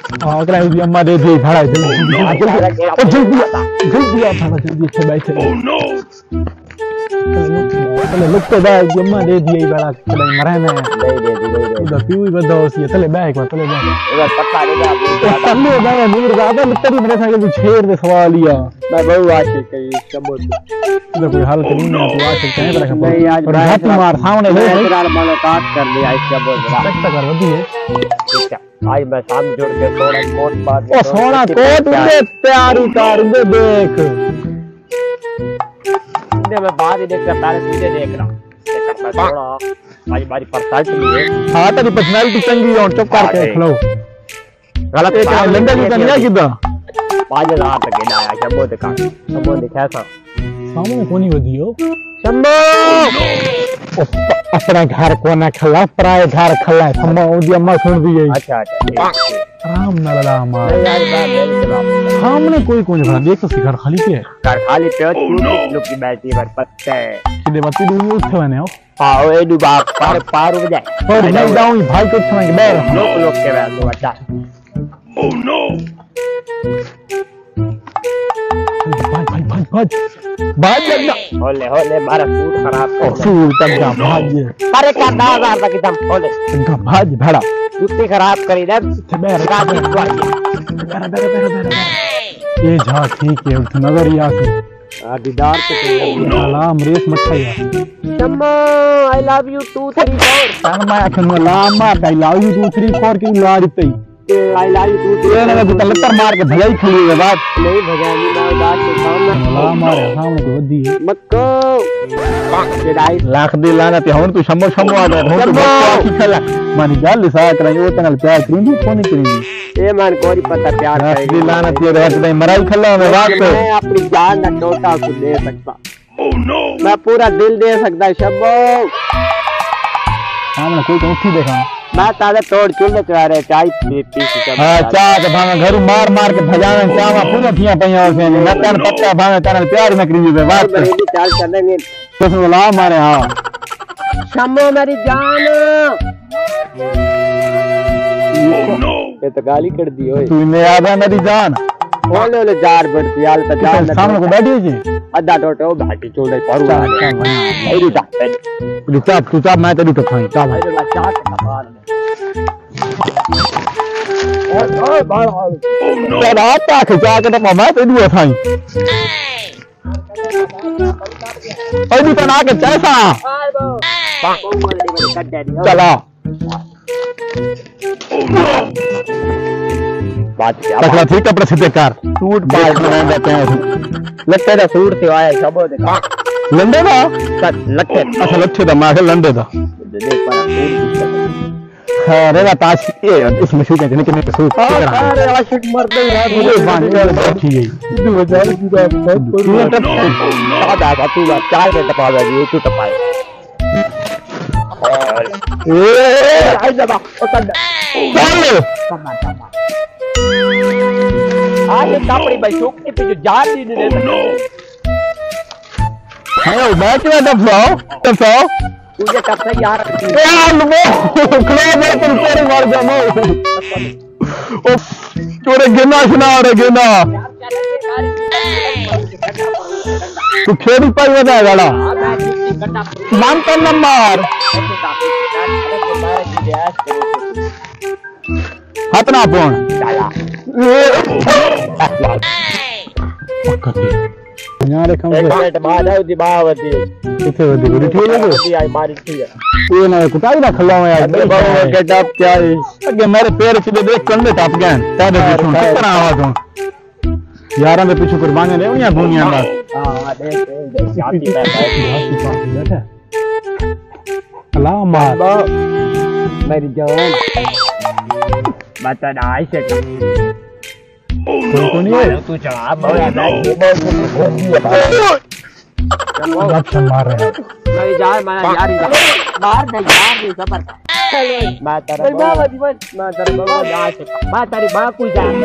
अगला ये अम्मा दे दी भाड़ा जल्दी आ भाड़ा जल्दी अच्छे बैठे चले लुक तो बैग अम्मा दे दी भाड़ा चले मरे ना दे उधर पीऊ ही बदो सी चले बैग चले बैग उधर पक्का दे दे चले बैग नूर ज्यादा मित्र मेरे साथ भी छेड़ दे सवाल लिया मैं बहु आशिक है शब्द इधर कोई हाल नहीं है तू आशिक कहीं पर रखा नहीं आज हाथ मार सामने ले तेरा मुलाकात कर लिया इस शब्द का कर वदी है आज मैं शाम जोड़ के सोना कोट बात ओ सोना कोट दे तैयारी कर दे देख इंदे मैं बाद ही देख रहा पहले तुझे देख रहा मैं थोड़ा आज बारी पर्सनालिटी है हां तेरी पर्सनालिटी चंगी है चुप करके खलो गलत है लंदन की दुनिया किदा 5000 तक गिना आया शंभो दिखा शंभो दिखा सा सामने कोनी वदियो शंभो अपना घर को ना खला पराए घर खला अम्मा ओदी अम्मा सुन दी है अच्छा राम नला मार यार बात सामने कोई कोई घर देख तो घर खाली पे है घर खाली पे लोग की बैठी पर पत्ते किदे बत्ती दूंगी उठे बने हो हां ए डूबा पार हो जाए और नहीं डाउन भाई को उठे के बैर लोग के बैठ तो बच्चा ओह नो भाग लगना होले मारा सूट खराब कर सूट तक भाग अरे का 10000 तक एकदम होले इनका भाग भाड़ा जूती खराब करी दे ये जा ठीक है नजर या से दीदार तो सलाम रेस मत खाया शम्मा आई लव यू 2 3 4 शर्मा अखन लाम आई लव यू 2 3 4 की लाड़ते आई लव यू 2 3 ना तो लत्तर मार के भगाई खली है बात नहीं भगानी ना बात के सामने ला मारे सामने को वदी है मक्को ये डाई लाख दे लाना ते हुन तू शंभो शंभो आ गया हुन तो की खला मानी गल सा कराई ओ तनल प्यार करूंगी कोनी करूंगी ए मान कोरी पता प्यार है दे लाना ते रात दे मराई खला में बात मैं अपनी जान का टोटा को दे सकता ओह नो मैं पूरा दिल दे सकता शंभो सामने कोई तो उठी देखा मैं ताले तोड़ चुल्ले चढ़ा रहे चाय पी हां चाय के भांगा घर मार मार के भजावे चावा पूरा ठिया पइया से नतन पत्ता भांगा तन प्यार में करी दे बात मेरी चाल चलेंगे तो ला मारे हां शम्मो मेरी जान ये तो गाली कर दी ओए तूने याद है मेरी जान ओले ओले जार बढ़ती यार तो जान सामने को बैठी जी अद्धा टोटो भाटी चोल दे पारू मेरी जान तू चाप मैं तेरी तो खाई चाप अरे मैं चाट खा और बाहर तेरा आता खिचा के तो मैं तेरी खाई अभी तो ना के कैसा चला बात क्या तकला ठीक कपड़े सीधे कर सूट पास में जाते हैं लट्टे दा सूट से आया सब देखा लंडे दा लट्टे अच्छा लट्टे दा मैं लंडे दा देख पर अरे ना ताश ये इसमें सूट है कितने के सूट अरे आशिक मर गई रात मुझे बांध के बैठी गई 2000 की बात आधा का तू चाय के टपा दे तू टपाए ए आई जबा उतर चल आज कापड़ी भाई छोकरी पे जो जान ही नहीं देता है बैठ में दफाओ तुझे कब से यार वो खड़े में तुम तेरे मार जामो ओ तोरे गिना सुना रे गिना तू खेड़ी पाई बता गाड़ा नाम का नंबर हतना फोन यहाँ रे कम मिनट बाद है दिबावती किथे वदी गुडी ठीक है दी आई मारी थी ये ना कुटाई ना खल्ला में यार बाबू के टप क्या है अगे मेरे पैर सीधे देख कंधे टप गए तेरे पीछे कितना आवाज हो यारा में पीछे कुर्बानी ले उनिया दुनिया में हां देख जाती बैठा अल्लाह मार मेरी जान बता ना ऐसे कोई नहीं है तू चला बोला लक्ष्य मार रहे हैं मेरी जान मारा यार मार नहीं सबर मैं तेरे बाबा जा से मैं तेरी बाप को जान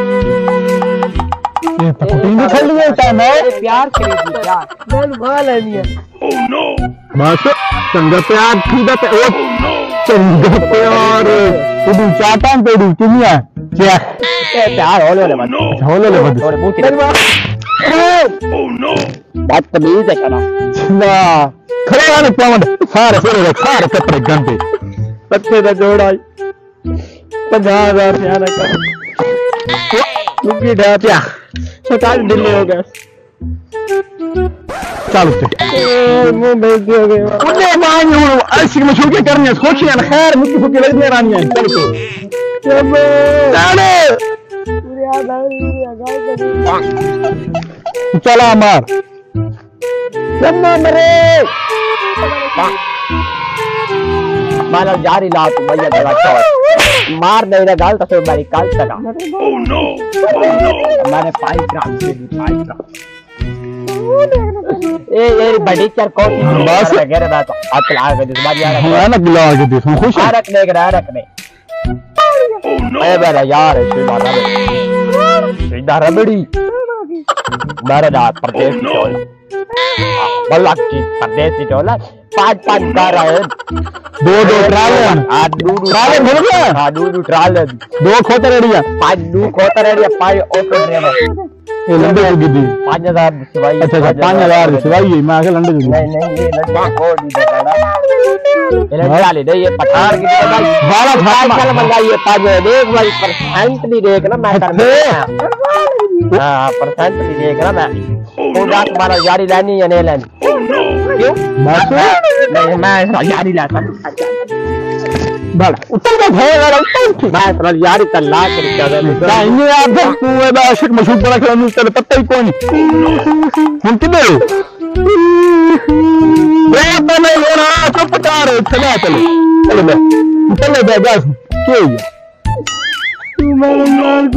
ये तो कुटिंग खेल लिया था मैं प्यार करेगी प्यार मैं भाल नहीं है ओह नो बस संग प्यार ठीक है ओ संग प्यार तू चाटा पेड़ी किनिया क्या प्यार होले होले बस होले ले बस थोड़े बूती बात तमीज है शना ना खड़े आने पावंड सारे कपड़े गंदे पत्ते दा जोड़ा 50,000 यार का लुकी ढा प्या सकाल दिल्ली हो गया चल उठे मुंह भेज हो गया उन्हें मान हूं ऐसी मशहूर करनी सोची है खैर मुक्की फुकी लगने रानी है चल जब चला मार माला जारी ला तू भैया तेरा चौड़ मार नहीं रहा गाल तो बारी काल तक मैंने 5 ग्राम से 5 ग्राम ये बड़ी चर कोठी बस गरे बात हाथ लगा के इस बार यार है ना गिला के देखो खुश है रखने के रखने ए बेटा यार सीधा रबड़ी मेरे दांत प्रदेश की टोला बल्ला की प्रदेश की टोला 5 कर रहे हैं 2 ट्रालन ट्रालन भर गया हां 2 ट्रालन 2 खोतर एरिया 5 खोतर एरिया 5 ऑटो ड्राइवर ये लंडे की दी 5,000 सिवाई अच्छा 5,000 सिवाई मैं आगे लंडे की नहीं ये लंडा कोड नहीं देना ये लंडा ले दे ये पठार की भाई 12 साल बंदा ये 5 देख भाई परसेंट नहीं देखना मैं कर हां परसेंट नहीं देखना मैं पूरा तुम्हारा जारी लेनी है नहीं लेनी क्यों नहीं मैं जारी लाता बड़ा उतर के भैया उतर मैं सर यारी तल्ला कर क्या ना ये आप तू है बा आशिक मशहूर बड़ा खेला मुझे पता ही कौन हम किधर ये बने होना चुप कर चला चले बे बस क्यों तू मेरे मार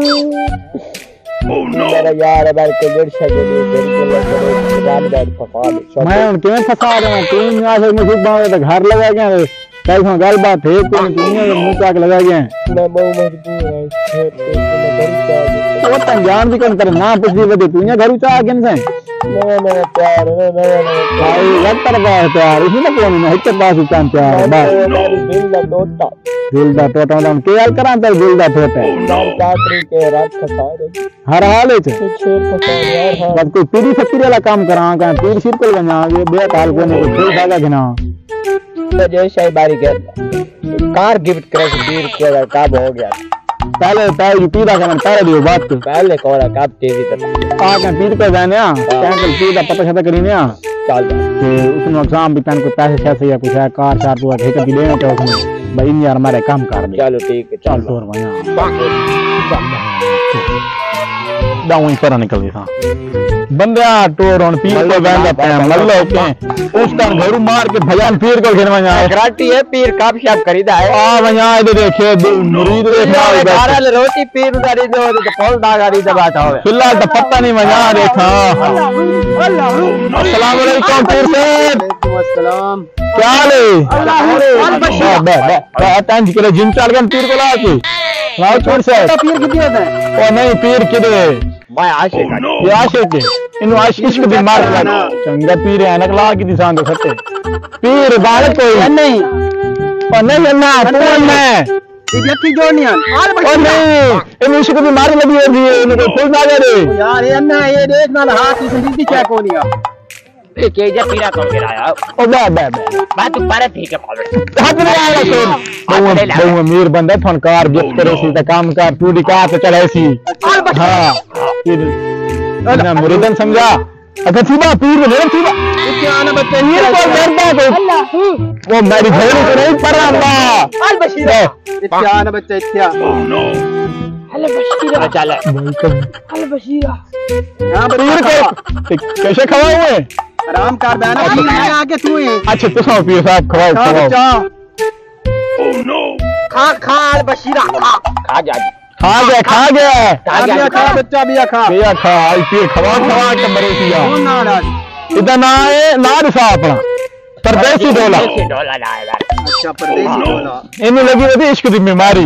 मेरा यार बार के जोड़ सके तेरे गाल बैठ फसा दे मैं उनके में फंसा रहा हूं तीन आशिक मशहूर बात घर लगा गया कैसा गल बात है कोई दुनिया में मुंह ताक लगा गया मैं बहुत मजबूर है खेत पे मैं घर चाह वो तन जान भी कौन करे ना कुछ भी बदे तू घर चाह के नहीं मैं प्यार भाई एक तरफ है प्यार इसी में कौन है एक पास उतान प्यार बस दिल दा टोटा हम के हाल करा तर दिल दा टोटा चाकरी के रात फसा हर हाल है छेड़ फसा यार बस कोई पीरी फकीर वाला काम करा का पीर सिरकल बना ये बे काल को ने कोई धागा घना तो जय शाही बारी के कार गिफ्ट करे पीर के कब हो गया पहले पीरा का पहले दियो बात को पहले कोड़ा कब टीवी तक आ के पीर पे जाने आ कैंसल पीर का पता छता करीने आ चल जा कि उसने एग्जाम भी तन को पैसे कैसे या कुछ है कार चार तो है कभी देना तो उसने भाई इन यार हमारे काम कर दे चलो ठीक है चल तोर भैया दाऊं पर निकल गया बंदा टोर on पीर को बैंड पे मल्लो के उसका घरू मार के भजन पीर को घेरवा जाए गारंटी है पीर काब शाब खरीदा है आ भैया इधर देखिए मुरीद देखना दारल रोटी पीर उधारी दो तो फौल दागारी दबाता हो फिलहाल तो पता नहीं भैया देखा अस्सलाम वालेकुम पीर साहब वालेकुम अस्सलाम क्या हाल है बस के जिम चल गए पीर को ला के लाओ पीर साहब पीर कितने होते हैं ओ नहीं पीर किधर मैं आशिक ये आशिक इन आशिक भी मार लगा चंगा पीर है नक ला की दिशा दे सत्ते पीर बाल कोई नहीं ओ नहीं ना तू मैं इज्जत जोड़नी है ओ नहीं इन इश्क भी मार लगी है इनको फुल ना दे यार ये ना ये देख ना हाथ से सीधी चेक होनी है ए के जा पीरा कर गिराया ओ बे बात पर ठीक है हाथ में आया तो वो अमीर बंदा फोन कार गिफ्ट करे सी त काम कर तू दिखा तो चले सी हां फिर ना मुरीदन समझा अगर सीधा पीर में नहीं सीधा क्या आना बच्चे पीर को डरता को अल्लाह वो मेरी भेड़ को नहीं पर अल्लाह अल बशीरा क्या आना बच्चे क्या हेलो बशीरा चल हेलो बशीरा हां पीर को कैसे खवाए हुए आराम कर बैना पीर में आके तू है अच्छा तो साहब पीर साहब खवाओ ओह नो खा अल बशीरा खा जा खा गया खा बच्चा भी खा आई पीर खवा के मरे पिया इधर ना है नार सा अपना परदेसी डोला अच्छा परदेसी डोला इन्हें लगी होती इश्क की बीमारी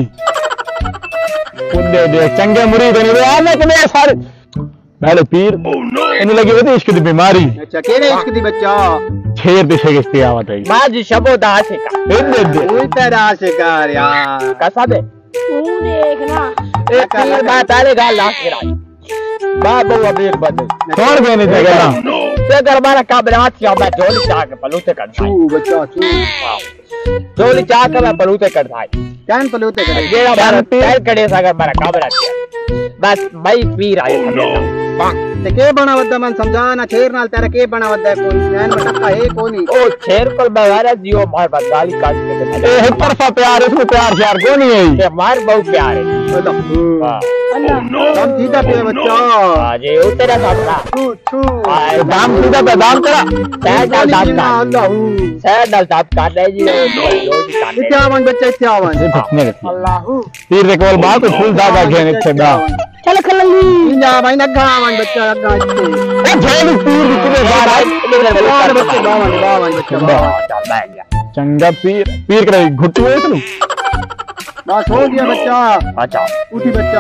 दे चंगे मुरीद ने आने के सारे पहले पीर इन्हें लगी होती इश्क की बीमारी अच्छा केरे इश्क दी बच्चा छेर दिशे के आवत है बाज शबो दासे का दे उई तेरा शिकार यार कैसा दे तू देखना एक पीर मैं पहले गाल लास्ट गिरा बाप बहु अभी एक बंदे कौन कहने थे गला ते घर हमारा काबरात या मैं झोली चाह के पलूते कर छू बच्चा छू झोली चाह के मैं पलूते कर था कैन पलूते कर ये हमारा पैर कड़े सागर मेरा काबरात बस भाई पीर आए ते के बना वद्दा मन समझाना छेर नाल तेरा के बना वद्दा कोई नैन मटका है कोनी ओ छेर पर बवारा जियो मार बस गाली काट के ए एक तरफा प्यार इसमें प्यार श्यार को नहीं है के मार बहुत प्यार है हां हम सीधा पे बच्चा हां जी उतरा सामना छू छू दाम सीधा पे दाम करा सैड डाल दाब काट दे जी क्या मन बच्चा क्या मन अल्लाह तीर रे कोल बात फुल दागा घेने थे दा चल खलली जा भाई नगा मन बच्चा नगा ए झोली तीर कितने बार बावन बच्चे बावन बच्चा चल बैठ गया चंगा पीर करे घुट्टी हुए तू बस हो गया बच्चा अच्छा उठी बच्चा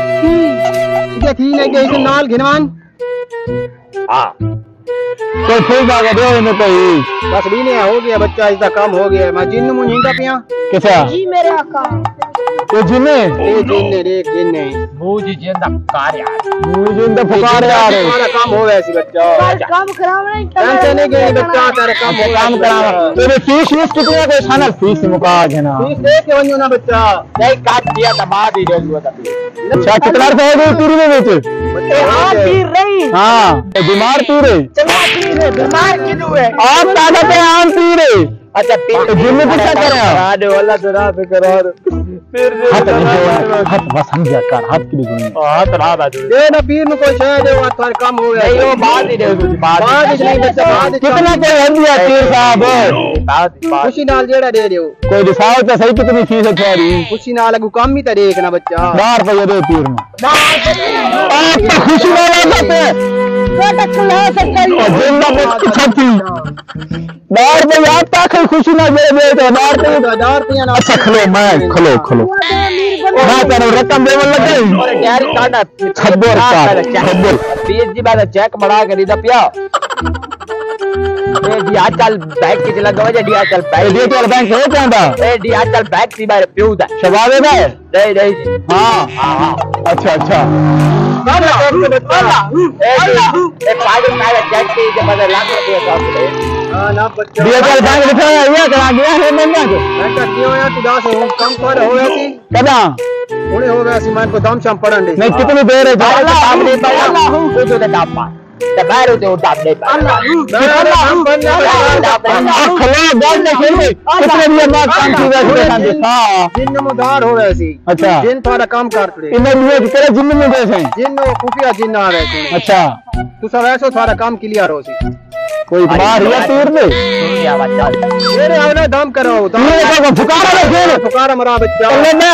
ये थी नहीं गई इसे नाल घिनवान हां कोई फुल दागा दे इन्हें कोई बस भी नहीं हो गया बच्चा इसका काम हो गया मैं जिन्न मुंह हिंदा पिया कैसा जी मेरे आका तो जिन्ने ए जिन्ने रे जिन्ने बूजी जिंदा पुकार यार मुझे इंदा पुकार यार हमारा काम हो वैसी बच्चा काम करावना टेंशन नहीं गई बच्चा तेरा काम हो काम करा तेरे फीस कितने कोई खाना फीस मुका है ना फीस दे के वन्यो ना बच्चा नहीं काट दिया दबा दी रे हुआ तभी अच्छा कितना से है तीर में बेच हां पीर रही हां बीमार तीर है चला पीर है बीमार किदू है आप ताकत है आम तीर है अच्छा पीर जिम में पूछा करे आने वाला तो रात करार फिर हाथ बस समझा कर हाथ की नहीं हाथ रात आ दे ना पीर में कोई शय दे वो थार काम हो गया नहीं वो बाद ही दे बाद नहीं बच्चा बाद कितना कोई हर दिया तीर साहब खुशी नाल जेड़ा दे दियो कोई दिखाओ तो सही कितनी फीस है तुम्हारी खुशी नाल लगू काम भी तो देखना बच्चा 4 रुपए दे तीर में आप तो खुशी ना लगाते बेटा खुला सकता है जिंदा में छती बार में याद तक खुशी ना दे दे तो बार पे 1000 रुपया ना अच्छा खलो मैं तेरे रकम देवन लगे और डायरी काटा 26 पीर जी बाद चेक बड़ा कर दी पिया ए दिया चल बैग के चला गवा दिया चल डिजिटल बैंक है क्या था ए दिया चल बैग सी बार पियो दा शबाबे में नहीं नहीं हां अच्छा एक पागल का चेक के बाद लाख रुपया का हां ना बच्चा डिजिटल बैंक लिखा है ये करा गया है मैं क्या बेटा दियो या तू 10 हो कम कर हो वैसी कदा थोड़ी हो वैसी मैं को दाम शाम पड़न दे नहीं कितनी देर है अल्लाह नहीं पाया वो तो डापा बाहर होते वो डाप नहीं पाया खलो बोल दे कितने दिया बात काम की वैसे खांदे हां जिन्न मुदार हो वैसी अच्छा जिन थोड़ा काम कर पड़े इन्हें दिए तेरे जिम्मे में जैसे जिन्न खुफिया जिन्न आ वैसे अच्छा तू सब ऐसो थोड़ा काम क्लियर हो सी कोई मार या तीर दे क्या बच्चा मेरे आवने दाम करो दाम फुकारा रखे फुकारा मरा बच्चा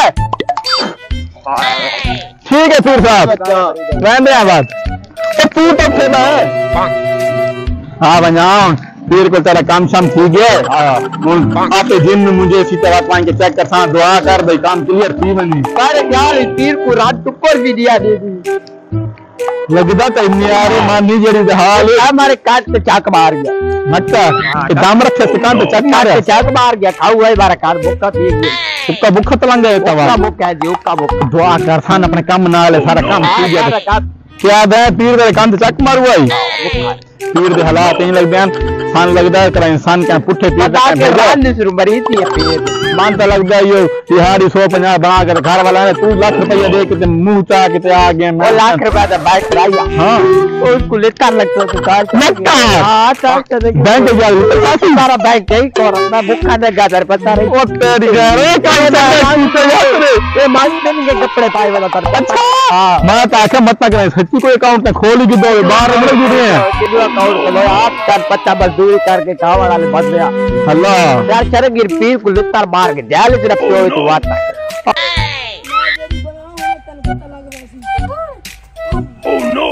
ठीक है फिर साहब रहने दे बात तू तो खेला है हाँ बनाओ पीर को तेरा काम शाम ठीक है आपके जिन मुझे इसी तरह पाएं के चेक कर सा दुआ कर भाई काम क्लियर थी बनी अरे यार पीर को रात टुक्कर भी दिया दे दी लगता तो यार मानी जड़ी हाल हमारे काट पे चाक मार गया मट्टा दाम रखे सिकान पे चक मारे चाक मार गया खाऊ है बारा कार भूखा थी उसका भूखा तलंग है तवा का भूखा है जी का भूखा दुआ कर सान अपने काम ना ले सारा काम ठीक है क्या है पीर दे कांद चक मारू आई पीर दे हालात नहीं लग बयान सान लगदा है करा इंसान का पुठे पीर का रान शुरू मरी थी पीर मानता लगदा है यो तिहाड़ी 150 बना कर घर वाला ने तू लाख रुपया दे के मुंह चा के आ गया मैं लाख रुपया तो बाइक कराया हां उसको लेता लगता तो कार लगता है हां चाक से बैंक जा काफी सारा बैंक गई और मैं भूखा ने गाजर पता रही ओ तेरी रे ये मानते के कपड़े पाए वाला कर अच्छा हां मैं तो आके मत करे सच्ची कोई अकाउंट में खोल के दो बाहर रख दिए हैं किलो अकाउंट खोलो आप कर पच्चा मजदूरी करके खावा वाले बच गया अल्लाह यार चरगिर पीर को लुत्तर मार के जाल से रखो तो बात ओह नो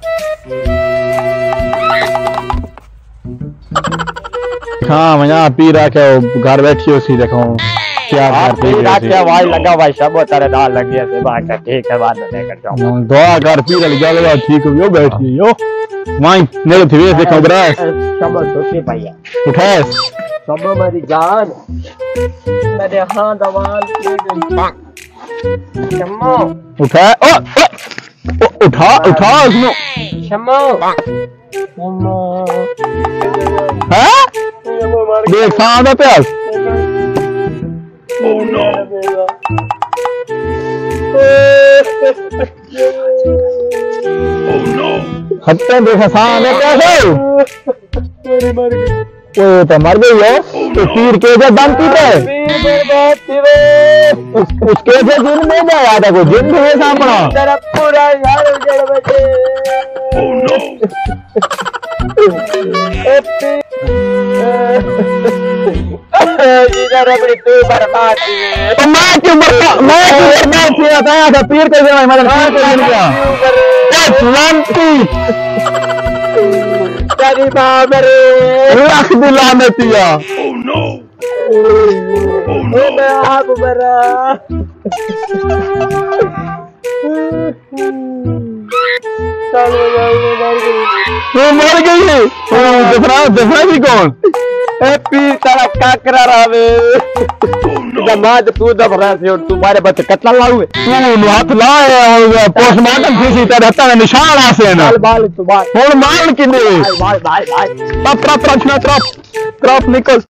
हां मैं पी रहा के घर बैठी हो सी देखो क्या करते हैं रात के वाई लगा भाई सब तेरे दाल लग गया से बात ठीक है बाद में कर जाऊं दुआ कर पी ले गया ठीक हो यो बैठी यो माई मेरे थे देखो ब्रश सब सोचे भैया उठा सब मेरी जान मेरे हां दवाल शम्मो उठा उठा उठा उसनो शम्मो हाँ देख सांदा प्यास Oh no! Oh no! खत्ते देखा सांदा प्यास वो तो मर गई है तो तीर के जो दम पीते उसके से जिन में जाया था कोई जिन भी है सामना पूरा यार उजड़ बचे Oh no! इधर अपनी तू बर्बाद तो मैं क्यों बर्बाद किया था पीर के जो मतलब पीर के जिन क्या तेरी बाप रे रख दिला में पिया Oh no! Oh मैं no! आप मरा वो मर गई दफरा भी कौन पीर तारा काकरा रावे जमात तू दफरा से और तुम्हारे बच्चे कत्ला लाऊए तू हाथ लाए और पोस्टमार्टम किसी तरह का निशान आसे ना बाल तू बाल और मान किने बाल बाल बाल ट्रप निकल